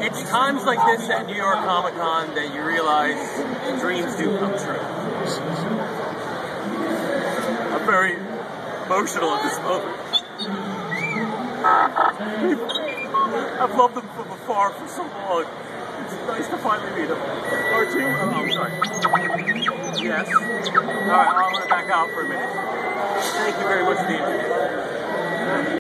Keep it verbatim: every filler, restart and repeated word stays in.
It's times like this at New York Comic Con that you realize dreams do come true. I'm very emotional at this moment. I've loved them from afar for so long. It's nice to finally meet them. R two? Oh, I'm sorry. Yes. Alright, I'm going to back out for a minute. Thank you very much for the interview.